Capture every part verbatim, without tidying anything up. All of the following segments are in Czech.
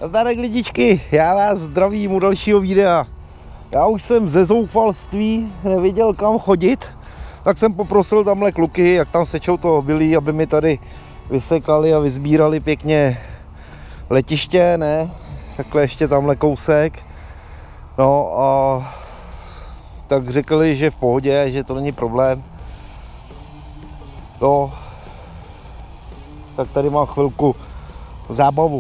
Nazdárek lidičky, já vás zdravím u dalšího videa. Já už jsem ze zoufalství nevěděl kam chodit, tak jsem poprosil tamhle kluky, jak tam sečou to obilí, aby mi tady vysekali a vyzbírali pěkně letiště, ne? Takhle ještě tamhle kousek. No a tak řekli, že v pohodě, že to není problém. No, tak tady mám chvilku zábavu.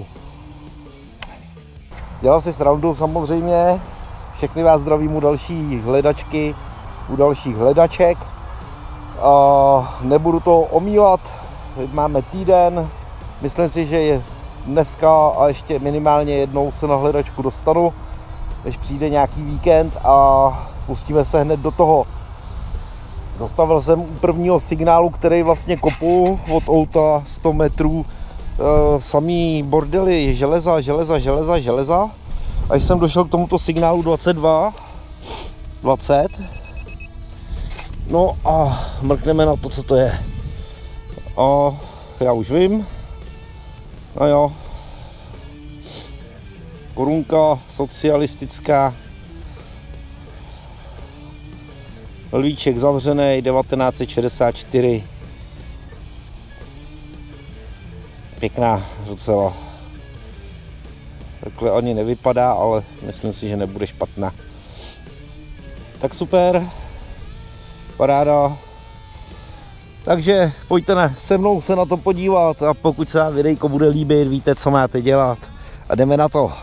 Dělal si srandu samozřejmě, všechny vás zdravím u další hledačky, u dalších hledaček. A nebudu to omílat, máme týden, myslím si, že je dneska a ještě minimálně jednou se na hledačku dostanu, než přijde nějaký víkend a pustíme se hned do toho. Zastavil jsem u prvního signálu, který vlastně kopu od auta sto metrů, e, samý bordely, železa, železa, železa, železa. Až jsem došel k tomuto signálu dvacet dva, dvacet. No a mrkneme na to, co to je. A já už vím. No jo. Korunka socialistická. Lvíček zavřený, devatenáct set šedesát čtyři. Pěkná docela. Takhle ani nevypadá, ale myslím si, že nebude špatná. Tak super. Paráda. Takže pojďte se mnou se na to podívat a pokud se vám videjko bude líbit, víte, co máte dělat. A jdeme na to.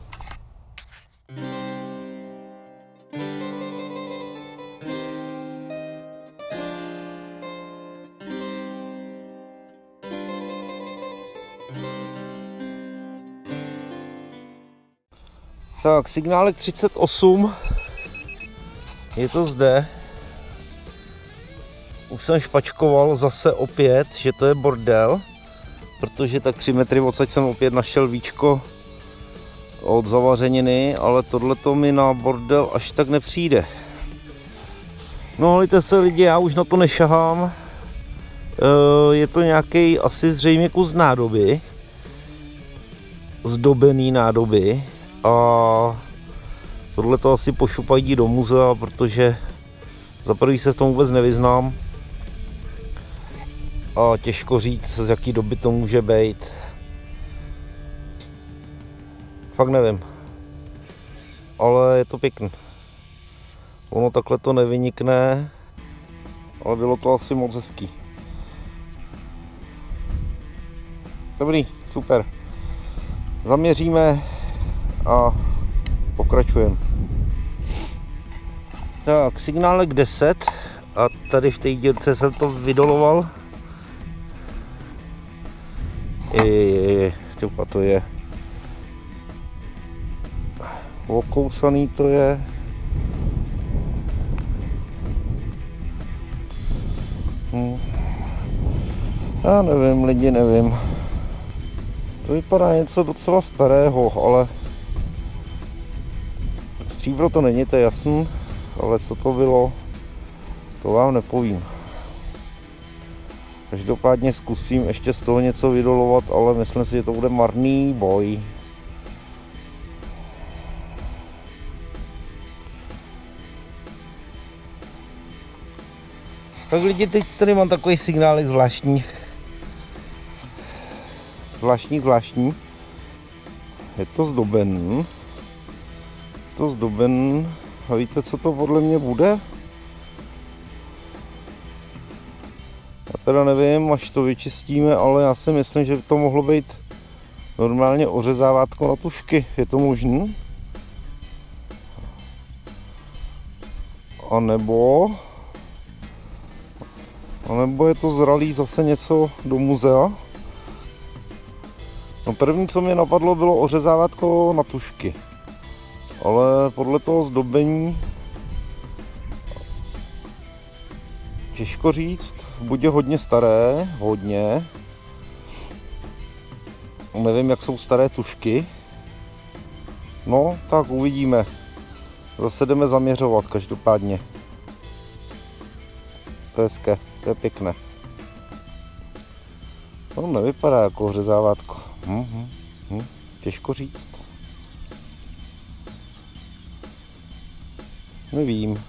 Tak, signálek třicet osm, je to zde. Už jsem špačkoval zase opět, že to je bordel, protože tak tři metry odsaď jsem opět našel víčko od zavařeniny, ale tohleto mi na bordel až tak nepřijde. No hejte se lidi, já už na to nešahám. Je to nějaký asi zřejmě kus nádoby, zdobený nádoby. A tohle to asi pošupají do muzea, protože za prvý se v tom vůbec nevyznám a těžko říct, z jaký doby to může být. Fakt nevím, ale je to pěkný. Ono takhle to nevynikne, ale bylo to asi moc hezký. Dobrý, super. Zaměříme a pokračujeme. Tak, signálek deset a tady v té dírce jsem to vydoloval. Je, to je okousaný, to je. Hm. Já nevím, lidi, nevím. To vypadá něco docela starého, ale stříbro to není, to je jasný, ale co to bylo, to vám nepovím. Každopádně zkusím ještě z toho něco vydolovat, ale myslím si, že to bude marný boj. Tak lidi, teď tady mám takový signálek zvláštní. Zvláštní, zvláštní. Je to zdobený. To zdoben. A víte, co to podle mě bude? Já teda nevím, až to vyčistíme, ale já si myslím, že by to mohlo být normálně ořezávátko na tušky. Je to možný? A nebo... A nebo je to zralý zase něco do muzea? No první, co mě napadlo, bylo ořezávátko na tušky. Ale podle toho zdobení těžko říct, buď je hodně staré, hodně. Nevím, jak jsou staré tušky. No, tak uvidíme. Zase jdeme zaměřovat každopádně. To je hezké, to je pěkné. To nevypadá jako ořezávátko. Hm, hm, hm. Těžko říct. Nevím.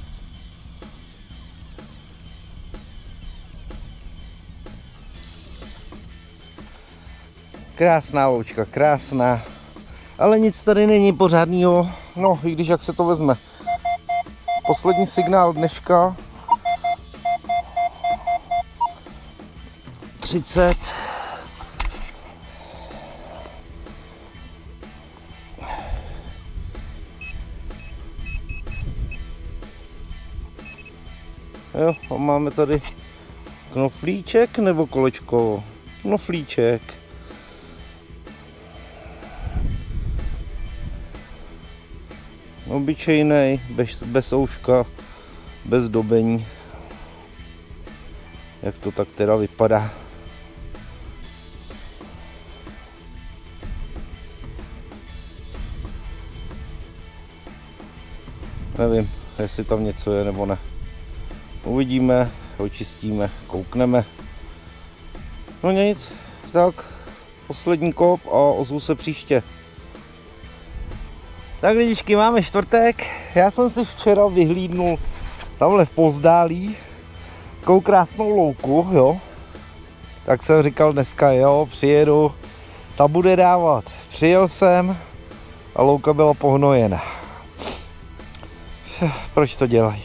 Krásná loučka, krásná. Ale nic tady není pořádného. No, i když jak se to vezme. Poslední signál dneška. třicet. Jo, a máme tady knoflíček nebo kolečko? Knoflíček. Obyčejnej, bez, bez ouška, bez dobení. Jak to tak teda vypadá. Nevím, jestli tam něco je nebo ne. Uvidíme, očistíme, koukneme. No nic, tak poslední kop a ozvu se příště. Tak lidičky, máme čtvrtek. Já jsem si včera vyhlídnul tamhle v Pozdálí takovou krásnou louku, jo. Tak jsem říkal dneska, jo, přijedu, ta bude dávat. Přijel jsem a louka byla pohnojena. Proč to dělají?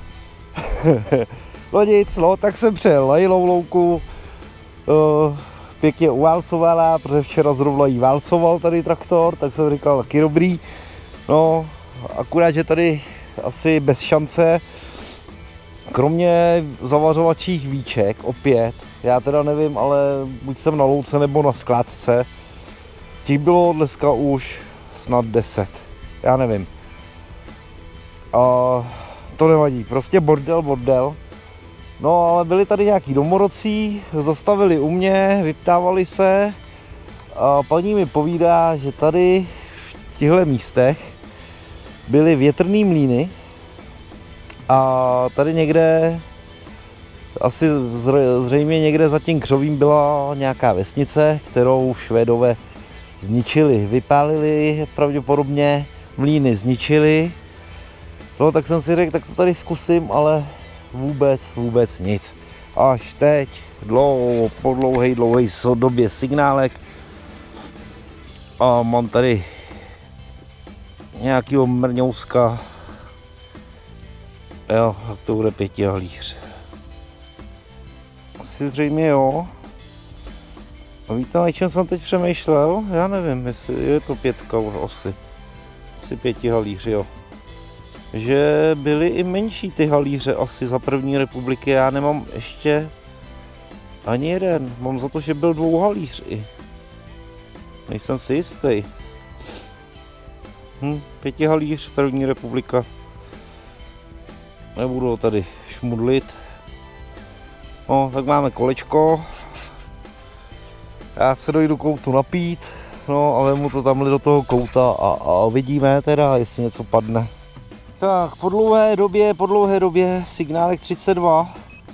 No nic, no, tak jsem přijel na jinou louku, uh, pěkně uválcovala, protože včera zrovna jí válcoval tady traktor, tak jsem říkal, taky dobrý. No, akurát, že tady asi bez šance, kromě zavařovacích víček, opět, já teda nevím, ale buď jsem na louce nebo na skládce, těch bylo dneska už snad deset, já nevím. A to nevadí, prostě bordel, bordel. No ale byli tady nějaký domorodcí, zastavili u mě, vyptávali se a paní mi povídá, že tady v těchto místech byly větrný mlýny a tady někde, asi zřejmě někde za tím křovím byla nějaká vesnice, kterou Švédové zničili, vypálili pravděpodobně, mlýny zničili. No tak jsem si řekl, tak to tady zkusím, ale vůbec, vůbec nic. Až teď, dlouho, po dlouhej, dlouhej době signálek. A mám tady nějakýho mrňouska. Jo, tak to bude pětihalíř. Asi zřejmě jo. A víte, na čem jsem teď přemýšlel? Já nevím, jestli je to pětka asi. Asi pětihalíř, jo. Že byly i menší ty halíře asi za první republiky, já nemám ještě ani jeden, mám za to, že byl dvouhalíř i. Nejsem si jistý. Hm, pětihalíř, první republika. Nebudu ho tady šmudlit. No, tak máme kolečko. Já se dojdu koutu napít, no ale mu to tamhle do toho kouta a, a vidíme teda, jestli něco padne. Tak, po dlouhé době, po dlouhé době signálek třicet dva.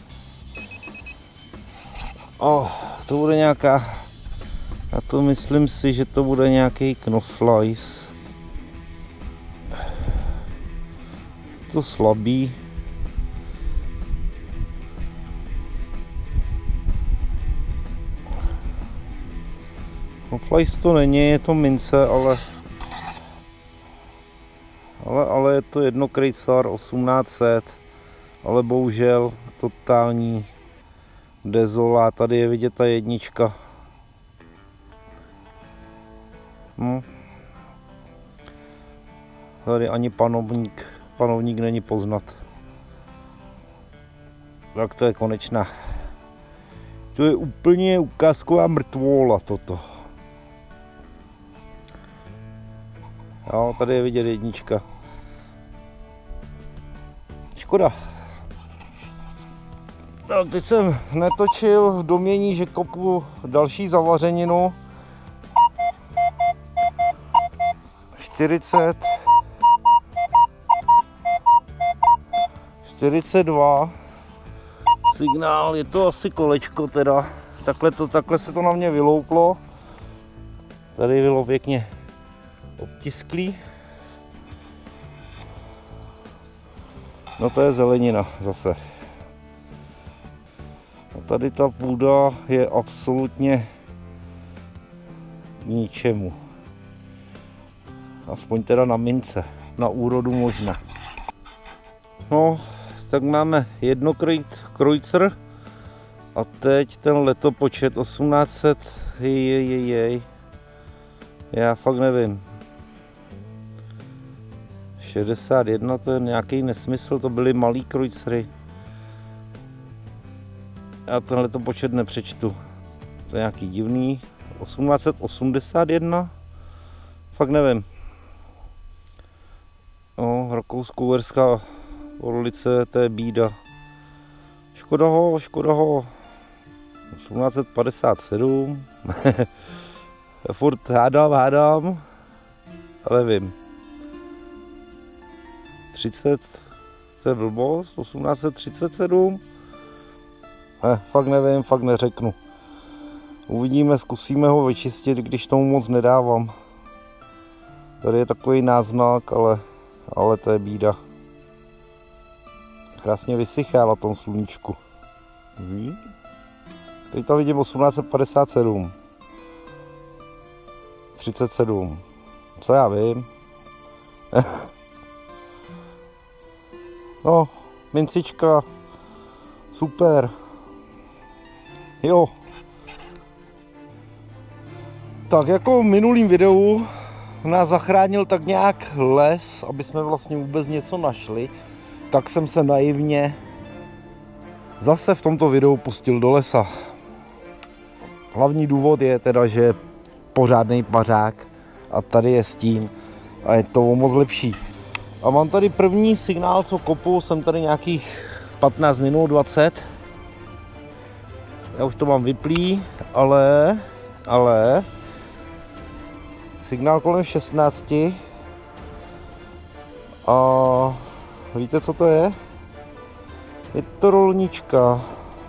Oh, to bude nějaká, já to myslím si, že to bude nějaký knoflajs. To slabý. Knoflajs to není, je to mince, ale Ale, ale je to jedno Krejsar osmnáct set, ale bohužel totální dezolá, tady je vidět ta jednička. Hm. Tady ani panovník, panovník není poznat. Tak to je konečná. To je úplně ukázková mrtvola toto. Jo, tady je vidět jednička. Škoda. Tak teď jsem netočil v domění, že kopu další zavařeninu. čtyřicet. čtyřicet dva. Signál, je to asi kolečko teda. Takhle, to, takhle se to na mě vylouplo. Tady bylo pěkně obtisklý. No to je zelenina zase. A tady ta půda je absolutně k ničemu. Aspoň teda na mince, na úrodu možná. No, tak máme jedno krojcer a teď ten letopočet osmnáct set, jej, jej, jej. Já fakt nevím. šedesát jedna, to je nějaký nesmysl, to byly malý krojcery. Já tenhle počet nepřečtu. To je nějaký divný. osmnáct set osmdesát jedna? Fakt nevím. No, rakousko-uherská orlice, to je bída. Škoda ho, škoda ho. osmnáct set padesát sedm. Furt hádám, hádám. Ale vím. třicet, to je blbost, osmnáct set třicet sedm. Ne, fakt nevím, fakt neřeknu. Uvidíme, zkusíme ho vyčistit, když tomu moc nedávám. Tady je takový náznak, ale, ale to je bída. Krásně vysychá na tom sluníčku. Teď tam vidím osmnáct set padesát sedm. třicet sedm. Co já vím? No, mincička. Super. Jo. Tak jako v minulým videu nás zachránil tak nějak les, aby jsme vlastně vůbec něco našli, tak jsem se naivně zase v tomto videu pustil do lesa. Hlavní důvod je teda, že je pořádný pařák a tady je stín a je to moc lepší. A mám tady první signál, co kopu, jsem tady nějakých patnáct minut, dvacet. Já už to mám vyplý, ale, ale, signál kolem šestnácti. A víte, co to je? Je to rolnička.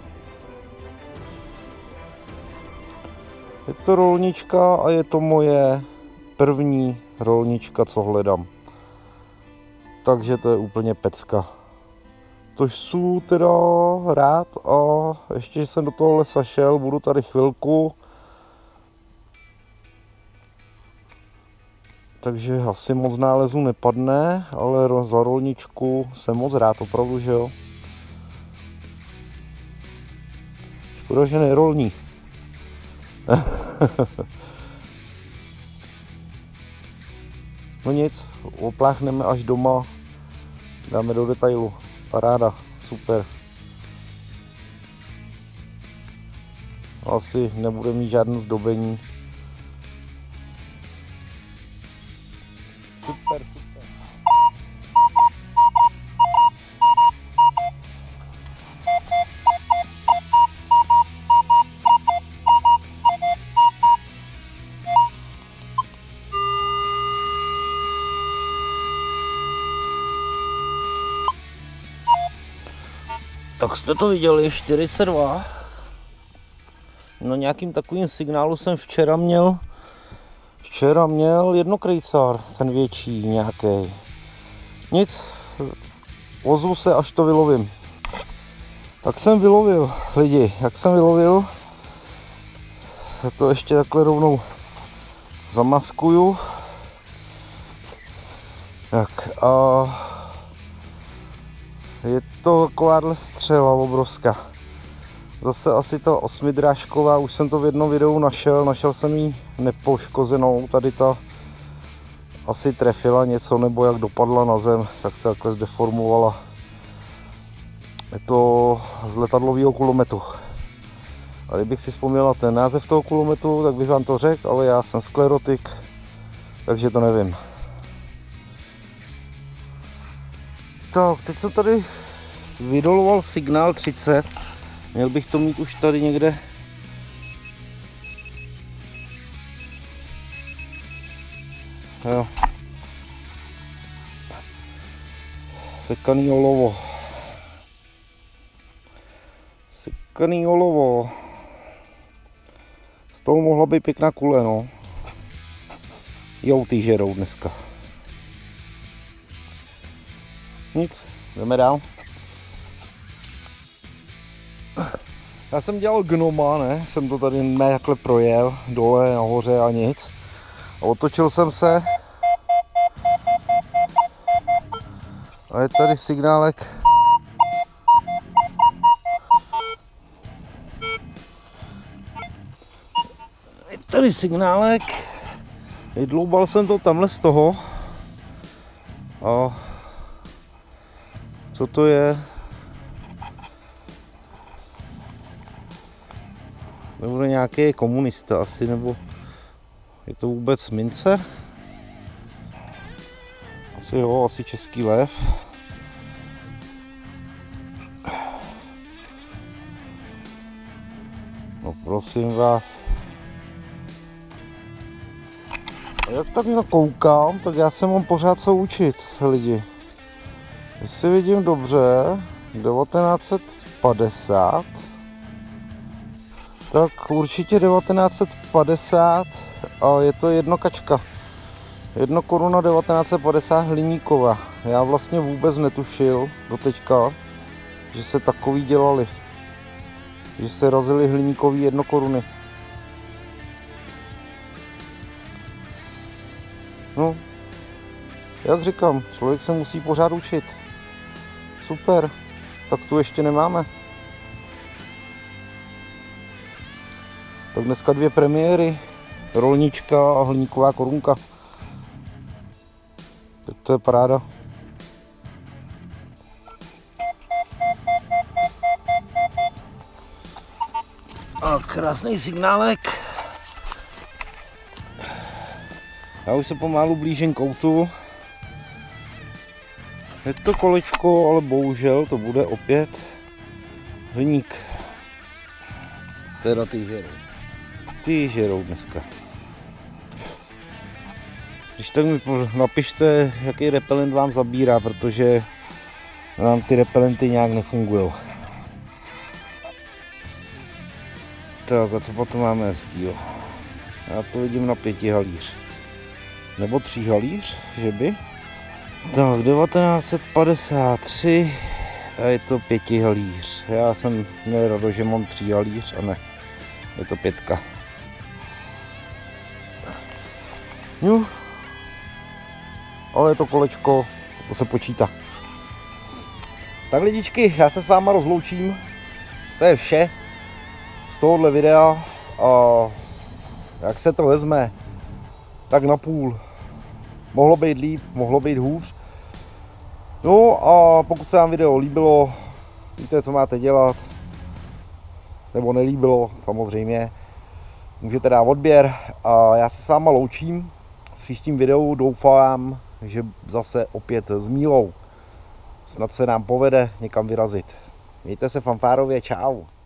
Je to rolnička a je to moje první rolnička, co hledám. Takže to je úplně pecka. To jsem teda rád a ještě, že jsem do toho lesa šel, budu tady chvilku. Takže asi moc nálezu nepadne, ale za rolničku jsem moc rád, opravdu, že jo. Škoda, že nerolní. No nic, opláchneme až doma, dáme do detailu. Paráda, super. Asi nebude mít žádné zdobení. Super, super. Tak jste to viděli, čtyřicet dva. Na nějakým takovým signálu jsem včera měl Včera měl jednokrejcar, ten větší nějaký. Nic, ozvu se, až to vylovím. Tak jsem vylovil, lidi, jak jsem vylovil. Já to ještě takhle rovnou zamaskuju. Tak a je to takováhle střela obrovská. Zase asi ta osmidrážková, už jsem to v jednom videu našel, našel jsem ji nepoškozenou, tady ta asi trefila něco, nebo jak dopadla na zem, tak se takhle zdeformovala. Je to z letadlového kulometu. A kdybych si vzpomněl na ten název toho kulometu, tak bych vám to řekl, ale já jsem sklerotik, takže to nevím. Tak, teď jsem tady vydoloval signál třicet. Měl bych to mít už tady někde. Jo. Sekaný olovo. Sekaný olovo. Z toho mohla být pěkná kule, no. Jo, ty žerou dneska. Nic, jdeme dál. Já jsem dělal gnoma, ne? Jsem to tady ne takhle projel, dole, nahoře a nic. A otočil jsem se. A je tady signálek. Je tady signálek. Vydloubal jsem to tamhle z toho. A co to je? Nebo nějaký komunista asi, nebo je to vůbec mince? Asi jo, asi český lev. No prosím vás. A jak tak na koukám, tak já se mám pořád co učit, lidi. Jestli vidím dobře, devatenáct set padesát, tak určitě devatenáct set padesát a je to jedno kačka. Jedno koruna devatenáct set padesát hliníková. Já vlastně vůbec netušil do teďka, že se takový dělali. Že se razily hliníkový jedno koruny. No, jak říkám, člověk se musí pořád učit. Super, tak tu ještě nemáme. Tak dneska dvě premiéry, rolnička a hliníková korunka. Tak to je paráda. A krásný signálek. Já už se pomalu blížím k autu. Je to kolečko, ale bohužel to bude opět hliník. Teda ty žerou. Ty žerou dneska. Když tak mi napište, jaký repelent vám zabírá, protože nám ty repelenty nějak nefungují. Tak a co potom máme hezkýho? Já to vidím na pěti halíř. Nebo tří halíř, že by? Tak devatenáct set padesát tři a je to pěti halíř. Já jsem měl radost, že mám tří halíř a ne, je to pětka. No, ale je to kolečko, to se počítá. Tak lidičky, já se s váma rozloučím. To je vše z tohohle videa a jak se to vezme, tak na půl. Mohlo být líp, mohlo být hůř. No a pokud se vám video líbilo, víte, co máte dělat. Nebo nelíbilo, samozřejmě. Můžete dát odběr a já se s váma loučím. V příštím videu doufám, že zase opět s Mílou. Snad se nám povede někam vyrazit. Mějte se fanfárově, čau.